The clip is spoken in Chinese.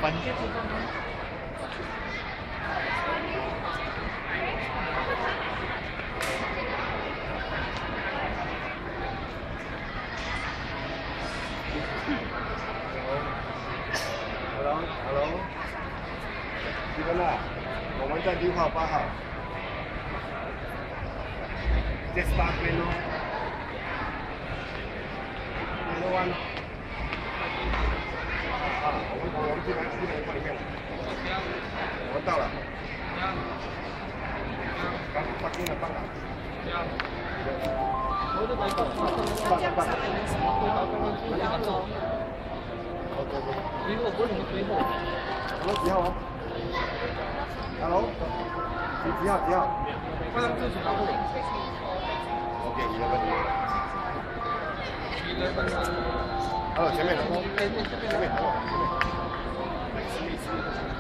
班。Hello， 几分了？我们在6号、8号。这是8边哦。Hello one。啊，我们进来放里面了。我们到了。刚发进了，放了。Hello， 几号啊 ？Hello， 几号？快点，这是哪户 ？OK， 11。Hello， 前面。